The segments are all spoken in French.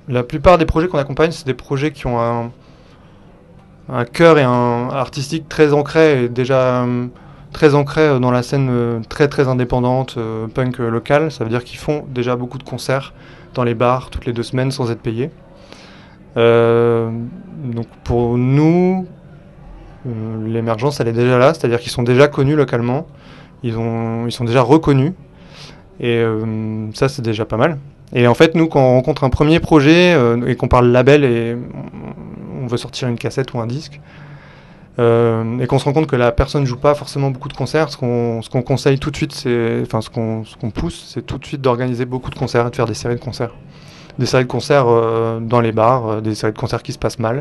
La plupart des projets qu'on accompagne, c'est des projets qui ont un cœur et un artistique très ancré, et déjà très ancré dans la scène très très indépendante punk locale. Ça veut dire qu'ils font déjà beaucoup de concerts dans les bars toutes les 2 semaines sans être payés. Donc pour nous, l'émergence elle est déjà là, c'est-à-dire qu'ils sont déjà connus localement, ils sont déjà reconnus, et ça c'est déjà pas mal. Et en fait nous, quand on rencontre un premier projet et qu'on parle label et on veut sortir une cassette ou un disque, et qu'on se rend compte que la personne ne joue pas forcément beaucoup de concerts, ce qu'on conseille tout de suite, ce qu'on pousse, c'est tout de suite d'organiser beaucoup de concerts et de faire des séries de concerts. Des séries de concerts dans les bars, des séries de concerts qui se passent mal.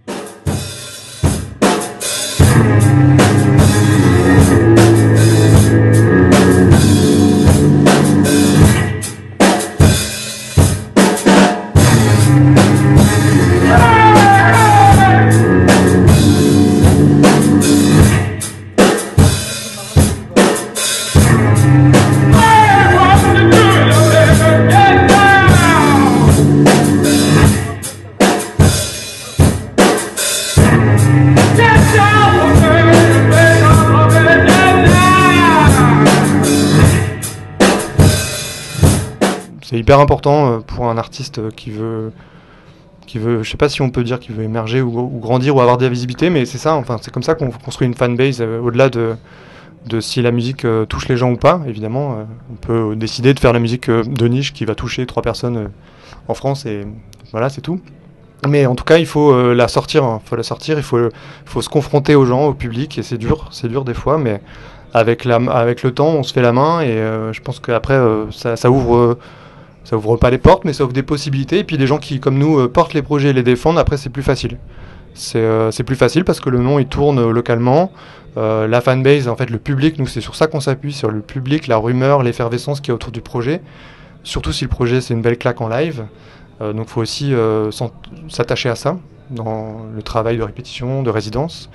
C'est hyper important pour un artiste qui veut, je sais pas si on peut dire qu'il veut émerger ou grandir ou avoir de la visibilité, mais c'est ça, enfin c'est comme ça qu'on construit une fanbase au-delà de si la musique touche les gens ou pas. Évidemment, on peut décider de faire la musique de niche qui va toucher 3 personnes en France et voilà, c'est tout. Mais en tout cas, il faut la sortir, il faut se confronter aux gens, au public, et c'est dur des fois, mais avec le temps, on se fait la main, et je pense qu'après, ça ouvre pas les portes, mais ça ouvre des possibilités, et puis des gens qui, comme nous, portent les projets et les défendent, après c'est plus facile. C'est plus facile parce que le nom il tourne localement, la fanbase, en fait le public, nous c'est sur ça qu'on s'appuie, sur le public, la rumeur, l'effervescence qu'il y a autour du projet, surtout si le projet c'est une belle claque en live, donc il faut aussi s'attacher à ça dans le travail de répétition, de résidence.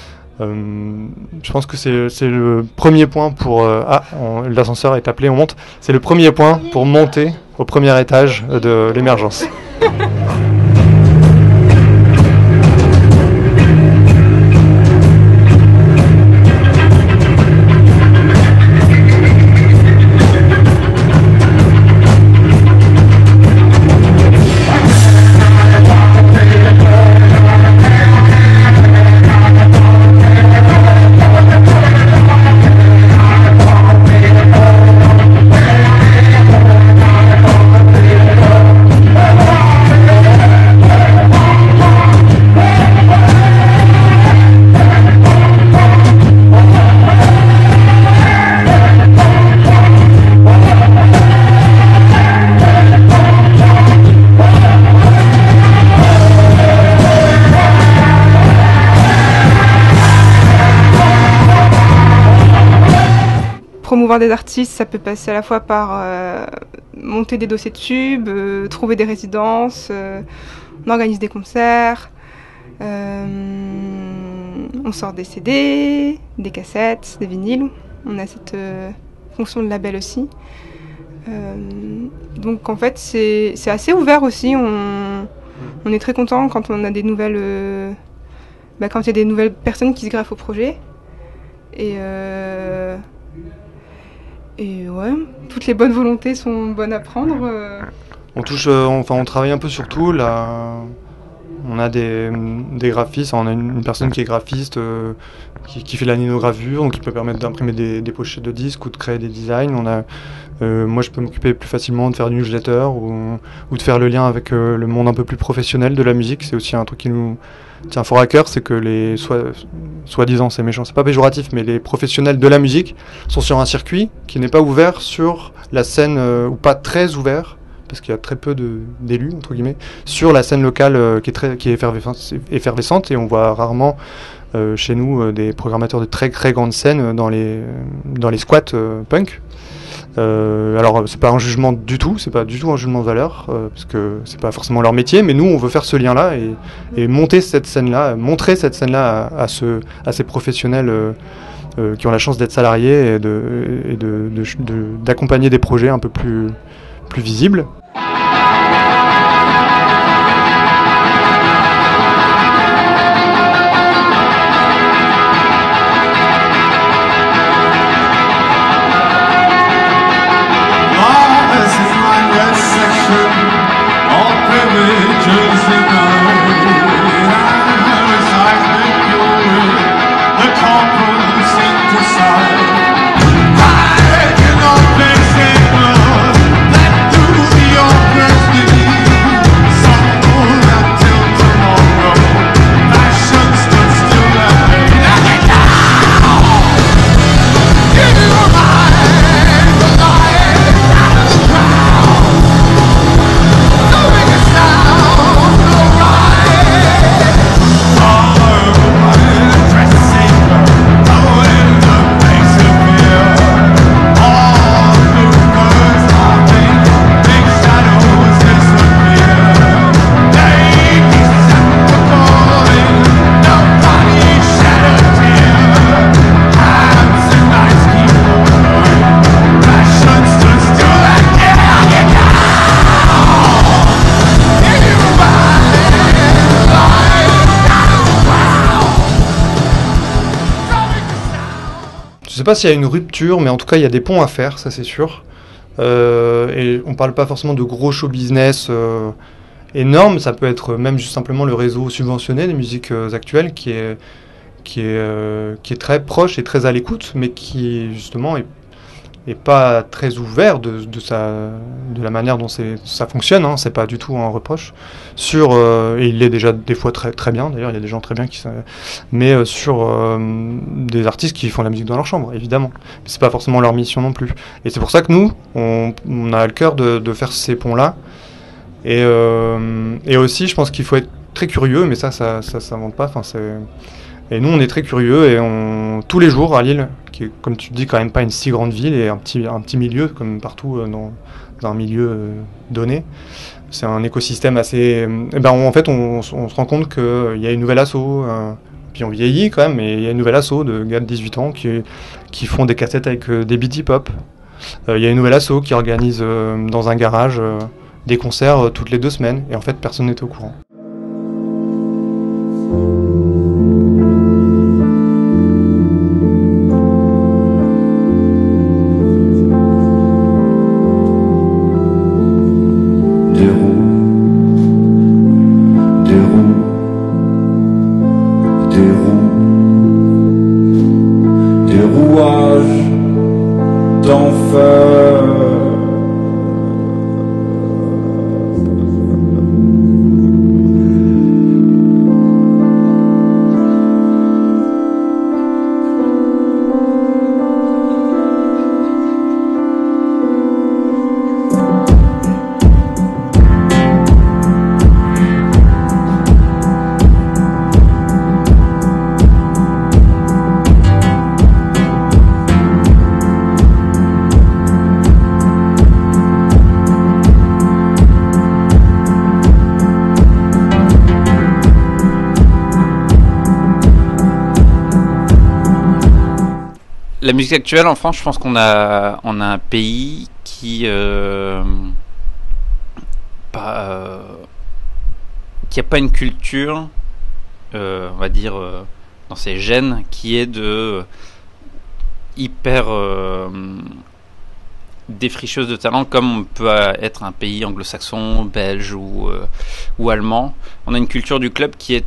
Je pense que c'est le premier point pour... l'ascenseur est appelé, on monte. C'est le premier point pour monter au premier étage de l'émergence. Promouvoir des artistes, ça peut passer à la fois par monter des dossiers de tubes, trouver des résidences, on organise des concerts, on sort des CD, des cassettes, des vinyles. On a cette fonction de label aussi. Donc en fait c'est assez ouvert aussi. On est très content quand on a des nouvelles, quand il y a des nouvelles personnes qui se greffent au projet. Et ouais, toutes les bonnes volontés sont bonnes à prendre. On travaille un peu sur tout. Là, on a des graphistes, on a une personne qui est graphiste, qui fait de la ninogravure, donc qui peut permettre d'imprimer des pochettes de disques ou de créer des designs. Moi, je peux m'occuper plus facilement de faire du newsletter ou de faire le lien avec le monde un peu plus professionnel de la musique. C'est aussi un truc qui nous tient fort à cœur, c'est que les soi-disant, c'est méchant, c'est pas péjoratif, mais les professionnels de la musique sont sur un circuit qui n'est pas ouvert sur la scène, ou pas très ouvert, parce qu'il y a très peu d'élus, entre guillemets, sur la scène locale qui est effervescente, et on voit rarement chez nous des programmateurs de très très grandes scènes dans les squats punk. Alors c'est pas un jugement du tout, c'est pas du tout un jugement de valeur, parce que c'est pas forcément leur métier, mais nous on veut faire ce lien-là et monter cette scène-là, montrer cette scène-là à ces professionnels qui ont la chance d'être salariés et d'accompagner des projets un peu plus visibles. sais pas s'il y a une rupture, mais en tout cas, il y a des ponts à faire, ça c'est sûr. Et on parle pas forcément de gros show business énormes, ça peut être même juste simplement le réseau subventionné des musiques actuelles qui est très proche et très à l'écoute, mais qui justement est pas très ouvert de la manière dont ça fonctionne, hein, c'est pas du tout un reproche. Et il est déjà des fois très, très bien, d'ailleurs il y a des gens très bien mais sur des artistes qui font la musique dans leur chambre, évidemment. Mais c'est pas forcément leur mission non plus. Et c'est pour ça que nous, on a le cœur de faire ces ponts-là. Et aussi, je pense qu'il faut être très curieux, mais ça s'invente pas. Et nous, on est très curieux et tous les jours à Lille, qui est, comme tu dis, quand même pas une si grande ville et un petit milieu, comme partout dans un milieu donné. C'est un écosystème assez... en fait, on se rend compte qu'il y a une nouvelle asso, puis on vieillit quand même, mais il y a une nouvelle asso de gars de 18 ans qui font des cassettes avec des beat hip-hop. Il y a une nouvelle asso qui organise dans un garage des concerts toutes les 2 semaines, et en fait, personne n'est au courant. La musique actuelle en France, je pense qu'on a un pays qui a pas une culture, on va dire dans ses gènes, qui est de hyper défricheuse de talent, comme on peut être un pays anglo-saxon, belge ou allemand. On a une culture du club qui est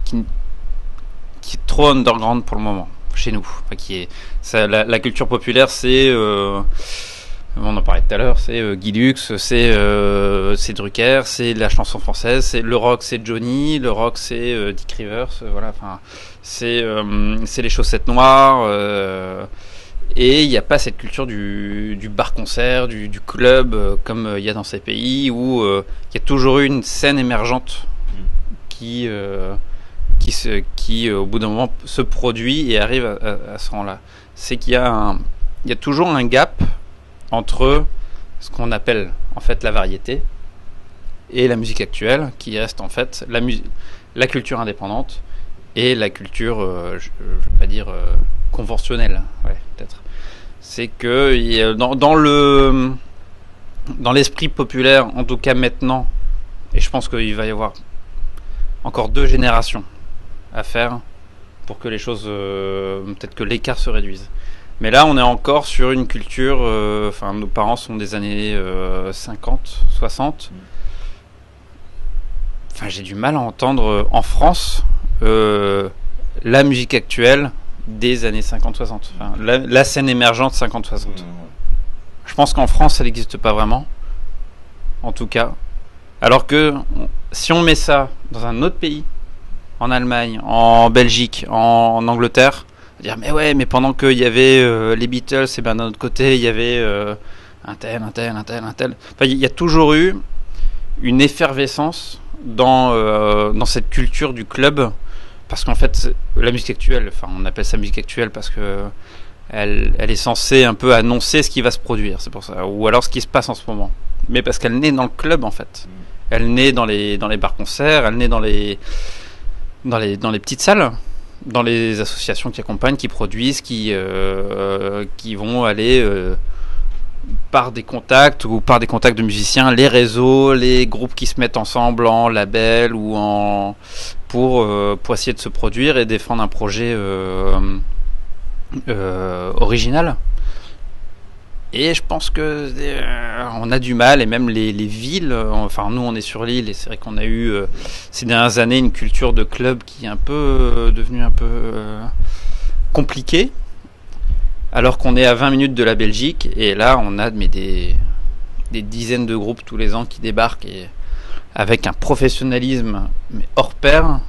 trop underground pour le moment chez nous. Enfin, la culture populaire, c'est on en parlait tout à l'heure, c'est Guy Lux, c'est Drucker, c'est la chanson française, c'est le rock, c'est Johnny, le rock, c'est Dick Rivers, voilà. Enfin, c'est les chaussettes noires. Et il n'y a pas cette culture du bar-concert, du club, comme il y a dans ces pays où il y a toujours eu une scène émergente qui au bout d'un moment se produit et arrive à ce rang-là. C'est qu'il y a toujours un gap entre ce qu'on appelle en fait la variété et la musique actuelle, qui reste en fait la culture indépendante et la culture, je vais pas dire conventionnelle, ouais, peut-être. C'est que dans l'esprit populaire, en tout cas maintenant, et je pense qu'il va y avoir encore 2 générations à faire pour que les choses, peut-être que l'écart se réduise. Mais là, on est encore sur une culture, nos parents sont des années 50, 60. Enfin, j'ai du mal à entendre en France la musique actuelle des années 50-60. Enfin, la scène émergente 50-60. Je pense qu'en France, ça n'existe pas vraiment. En tout cas. Alors que si on met ça dans un autre pays, en Allemagne, en Belgique, en Angleterre, dire mais pendant qu'il y avait les Beatles, et bien d'un autre côté il y avait un tel. Enfin, il y a toujours eu une effervescence dans cette culture du club, parce qu'en fait la musique actuelle, enfin on appelle ça musique actuelle parce que elle est censée un peu annoncer ce qui va se produire, c'est pour ça, ou alors ce qui se passe en ce moment, mais parce qu'elle naît dans le club en fait. Elle naît dans les bars-concerts, elle naît dans les petites salles, dans les associations qui accompagnent, qui produisent, qui vont aller par des contacts ou par des contacts de musiciens, les réseaux, les groupes qui se mettent ensemble en label ou pour essayer de se produire et défendre un projet original. Et je pense que on a du mal, et même les villes, enfin nous on est sur l'île, et c'est vrai qu'on a eu ces dernières années une culture de club qui est un peu devenue un peu compliquée, alors qu'on est à 20 minutes de la Belgique, et là on a des dizaines de groupes tous les ans qui débarquent, et avec un professionnalisme mais hors pair.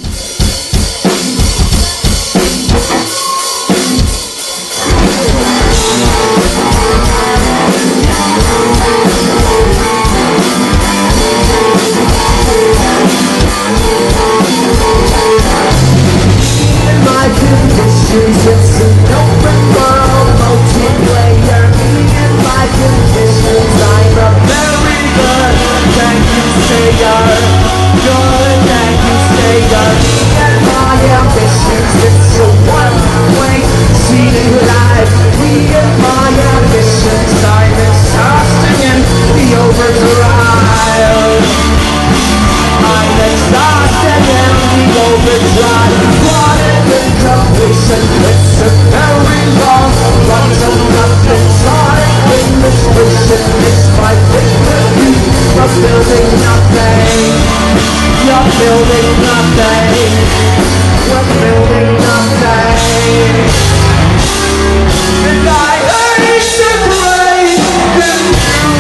It's an open world multiplayer. Me and my conditions, I'm a very good thank you sayer. Good thank you sayer. Me and my ambitions, it's a one-way scenic life. Me and my ambitions, I'm exhausting in the overdrive. I'm exhausted in the overdrive. Completion, it's a very long run to nothing. Sonic in this vision, it's my victory. You're building nothing. You're building nothing. We're building nothing. And I hate to break with you.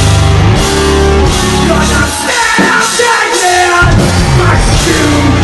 Gonna stand outside there, my shoe.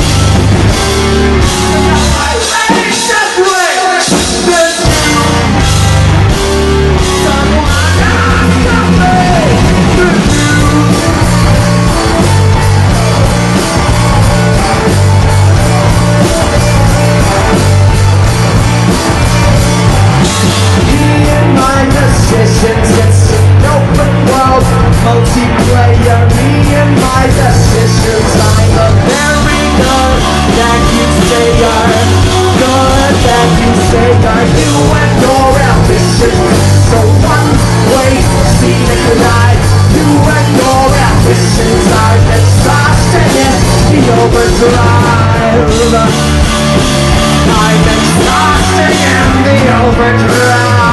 It's an open world multiplayer. Me and my decisions, I'm a very good thank you sayer. Good thank you sayer. You and your ambitions, so one-way scenic life. You and your ambitions, I'm exhausted in the overdrive. I'm exhausted in the overdrive.